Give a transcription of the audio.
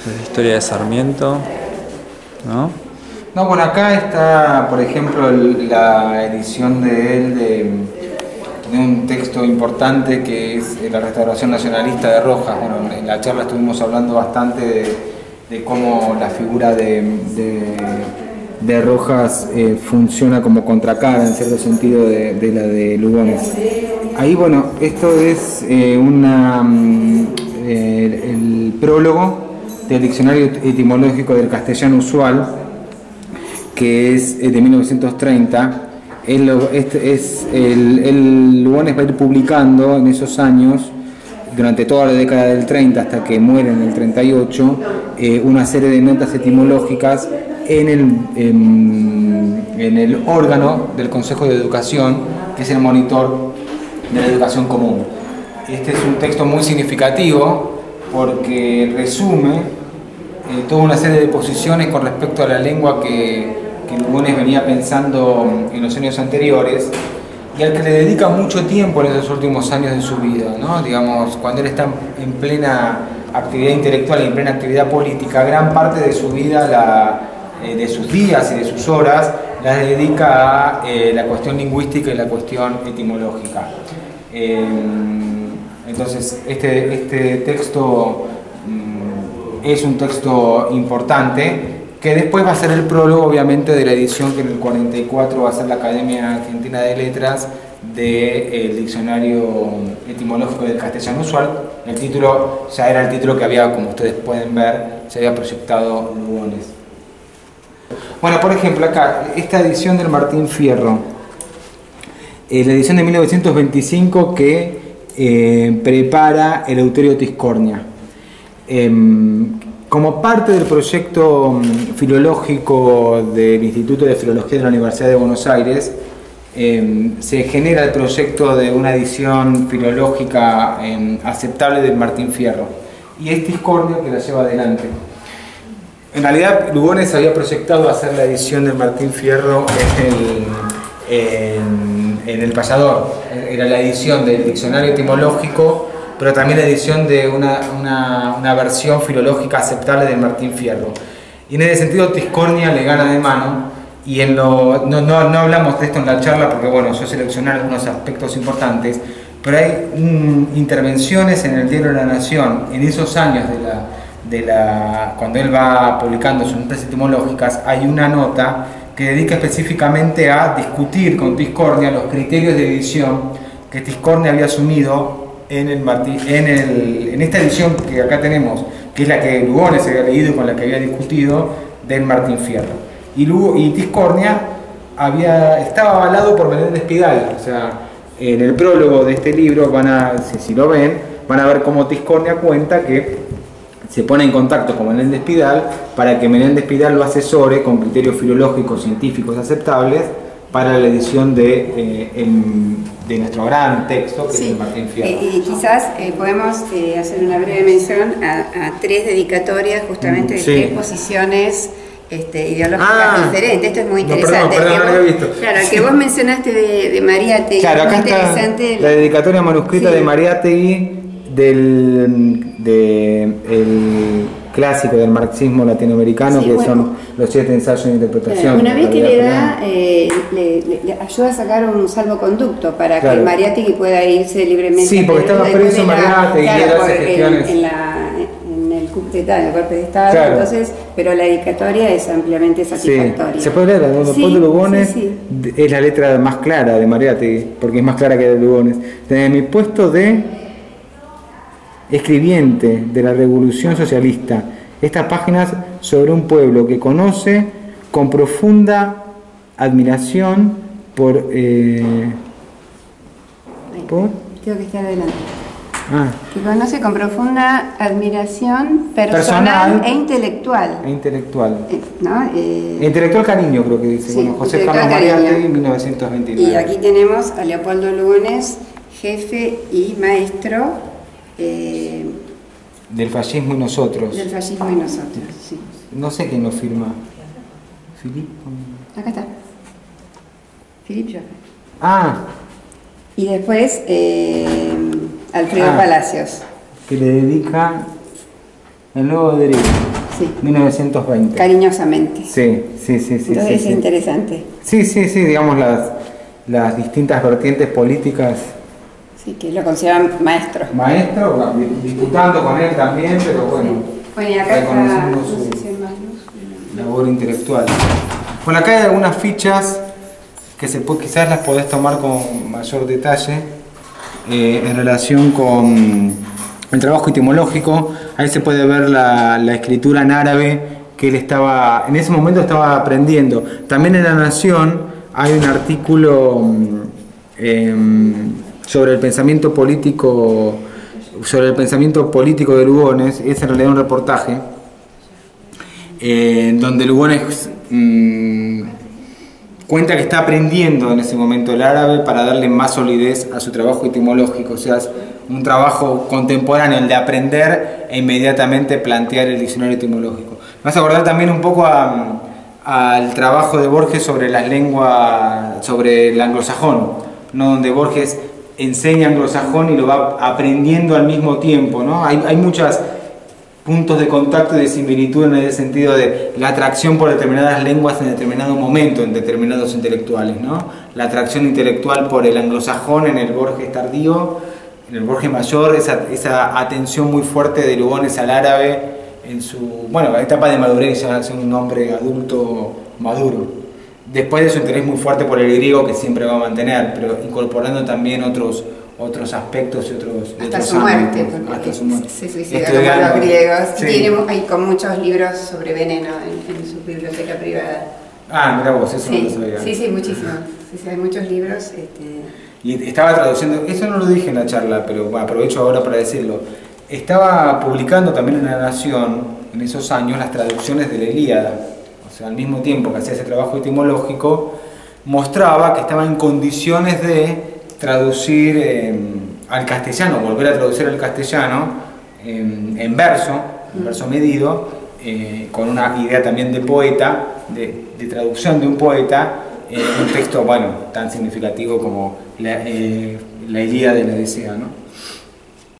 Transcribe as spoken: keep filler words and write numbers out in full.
La historia de Sarmiento, ¿no? No, bueno, acá está, por ejemplo, el, la edición de él de, de un texto importante que es la restauración nacionalista de Rojas. Bueno, en la charla estuvimos hablando bastante de, de cómo la figura de, de, de Rojas eh, funciona como contracara, en cierto sentido, de, de la de Lugones. Ahí, bueno, esto es eh, una, eh, el, el prólogo del Diccionario Etimológico del Castellano Usual, que es de mil novecientos treinta. Él, este es, el, el Lugones va a ir publicando en esos años, durante toda la década del treinta hasta que muere en el treinta y ocho, eh, una serie de notas etimológicas en el, en, en el órgano del Consejo de Educación, que es el monitor de la educación común. Este es un texto muy significativo porque resume eh, toda una serie de posiciones con respecto a la lengua que que Lugones venía pensando en los años anteriores y al que le dedica mucho tiempo en esos últimos años de su vida, ¿no? Digamos, cuando él está en plena actividad intelectual y en plena actividad política, gran parte de su vida, la, eh, de sus días y de sus horas, las dedica a eh, la cuestión lingüística y la cuestión etimológica. Eh, entonces, este, este texto mm, es un texto importante, que después va a ser el prólogo, obviamente, de la edición que en el cuarenta y cuatro va a ser la Academia Argentina de Letras del Diccionario Etimológico del Castellano Usual. El título ya era el título que había, como ustedes pueden ver, se había proyectado Lugones. Bueno, por ejemplo, acá, esta edición del Martín Fierro, eh, la edición de mil novecientos veinticinco que eh, prepara Eleuterio Tiscornia. Eh, Como parte del proyecto filológico del Instituto de Filología de la Universidad de Buenos Aires, eh, se genera el proyecto de una edición filológica eh, aceptable del Martín Fierro. Y es Tiscornia que la lleva adelante. En realidad, Lugones había proyectado hacer la edición del Martín Fierro en el, en, en el Payador. Era la edición del Diccionario Etimológico, pero también la edición de una, una, una versión filológica aceptable del Martín Fierro. Y en ese sentido Tiscornia le gana de mano, y en lo, no, no, no hablamos de esto en la charla porque bueno, yo seleccioné algunos aspectos importantes, pero hay um, intervenciones en el Diario de la Nación en esos años de la, de la, cuando él va publicando sus notas etimológicas. Hay una nota que dedica específicamente a discutir con Tiscornia los criterios de edición que Tiscornia había asumido En, el Martín, en, el, en esta edición que acá tenemos, que es la que Lugones había leído y con la que había discutido, del Martín Fierro. Y, Lugo, y Tiscornia había, estaba avalado por Menéndez Pidal. O sea, en el prólogo de este libro, van a, si, si lo ven, van a ver cómo Tiscornia cuenta que se pone en contacto con Menéndez Pidal para que Menéndez Pidal lo asesore con criterios filológicos científicos aceptables para la edición de, eh, el, de nuestro gran texto, que sí, es el Martín Fierro. Eh, y quizás eh, podemos eh, hacer una breve mención a, a tres dedicatorias justamente de sí. tres posiciones este, ideológicas ah, diferentes. Esto es muy interesante. No, perdón, perdón, no lo había visto. Claro, el que vos mencionaste de, de Mariátegui. Claro, acá está la dedicatoria manuscrita sí. de Mariátegui del de, el clásico del marxismo latinoamericano, sí, que bueno, son los siete ensayos de interpretación. Una vez que le da, eh, le, le, le ayuda a sacar un salvoconducto para claro. que Mariátegui pueda irse libremente. Sí, porque estaba preso Mariátegui y él hace gestiones. En, en, la, en el coup d'État, en el golpe de Estado, claro. entonces, pero la dedicatoria es ampliamente satisfactoria. Sí. Se puede leer, el sí, de Lugones sí, sí. es la letra más clara de Mariátegui, porque es más clara que la de Lugones. Desde mi puesto de escribiente de la Revolución Socialista, estas páginas sobre un pueblo que conoce con profunda admiración por... Eh, ¿por? Tengo que estar adelante. Ah. Que conoce con profunda admiración personal, personal e intelectual. E intelectual. Eh, ¿no? eh, e intelectual cariño, creo que dice. Sí, bueno, José Carlos Mariátegui, mil novecientos veintinueve. Y aquí tenemos a Leopoldo Lugones, jefe y maestro Eh, del fascismo y nosotros. Del fascismo y nosotros, sí. No sé quién lo firma. ¿Filip? Acá está. Philippe Joffre. Ah. Y después eh, Alfredo ah, Palacios. Que le dedica el nuevo derecho. Sí. mil novecientos veinte. Cariñosamente. Sí, sí, sí, sí. Entonces sí, es sí. interesante. Sí, sí, sí, digamos las, las distintas vertientes políticas. Sí, que lo consideran maestro. Maestro, disputando con él también, pero bueno, Bueno, y acá está, reconociendo no sé su si hay más luz. labor intelectual. Bueno, acá hay algunas fichas que se puede, quizás las podés tomar con mayor detalle eh, en relación con el trabajo etimológico. Ahí se puede ver la, la escritura en árabe que él estaba, en ese momento estaba aprendiendo. También en La Nación hay un artículo eh, sobre el pensamiento político, sobre el pensamiento político de Lugones. Es en realidad un reportaje eh, donde Lugones mmm, cuenta que está aprendiendo en ese momento el árabe para darle más solidez a su trabajo etimológico, o sea, es un trabajo contemporáneo, el de aprender e inmediatamente plantear el diccionario etimológico. Me vas a acordar también un poco a, al trabajo de Borges sobre las lenguas, sobre el anglosajón, ¿no? Donde Borges enseña anglosajón y lo va aprendiendo al mismo tiempo, ¿no? Hay, hay muchos puntos de contacto y de similitud en el sentido de la atracción por determinadas lenguas en determinado momento en determinados intelectuales, ¿no? La atracción intelectual por el anglosajón en el Borges tardío, en el Borges mayor, esa, esa atención muy fuerte de Lugones al árabe en su, bueno, etapa de madurez, ya es un hombre adulto maduro. Después de su interés muy fuerte por el griego, que siempre va a mantener, pero incorporando también otros, otros aspectos y otros hasta otros su muerte, ámbitos, porque hasta su muerte. se suicida como los griegos. Sí. Tiene, hay con muchos libros sobre veneno en, en su biblioteca privada. Ah, mira vos, eso Sí, no lo sabía. sí, sí, muchísimo. Sí, sí, hay muchos libros. Este... Y estaba traduciendo, eso no lo dije en la charla, pero bueno, aprovecho ahora para decirlo. Estaba publicando también en La Nación, en esos años, las traducciones de la Ilíada. O sea, al mismo tiempo que hacía ese trabajo etimológico, mostraba que estaba en condiciones de traducir eh, al castellano, volver a traducir al castellano eh, en verso, en verso medido, eh, con una idea también de poeta, de, de traducción de un poeta, eh, un texto, bueno, tan significativo como la, eh, la Ilíada y la Odisea, ¿no?